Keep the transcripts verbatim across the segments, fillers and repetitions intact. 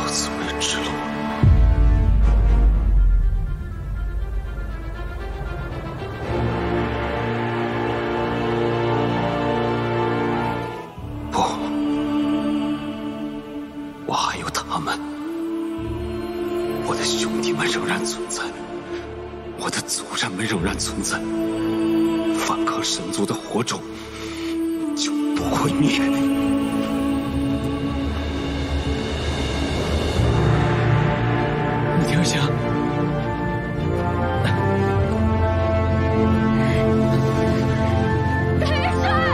自灭之路。不，我还有他们，我的兄弟们仍然存在，我的族人们仍然存在。反抗神族的火种就不会灭。 停下！ 大元帅！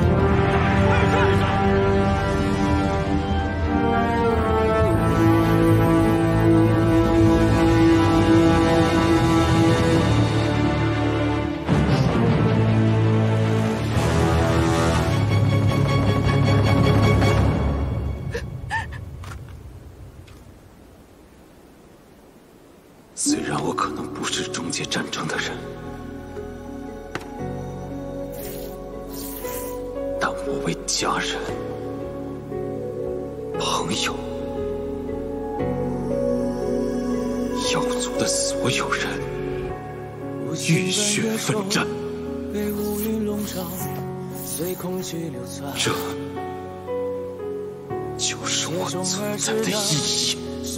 虽然我可能不是终结战争的人，但我为家人、朋友、妖族的所有人浴血奋战。这就是我存在的意义。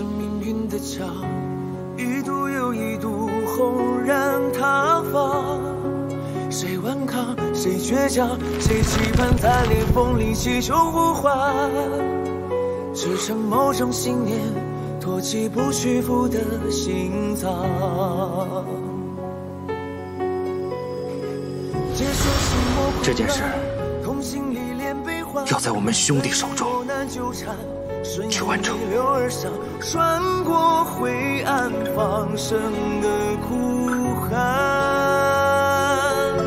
一度又一度轰然塌方，谁顽抗，谁倔强，谁期盼在裂缝里祈求呼唤，支撑某种信念，托起不屈服的心脏。 这件事要在我们兄弟手中。 去完成。 穿过灰暗，放声的哭喊。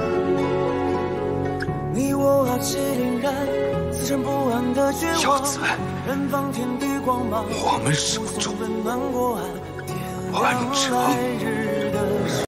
你我傲气凛然，自身不安的绝望。燃放天地光芒， 我们手中温暖过岸，天完成。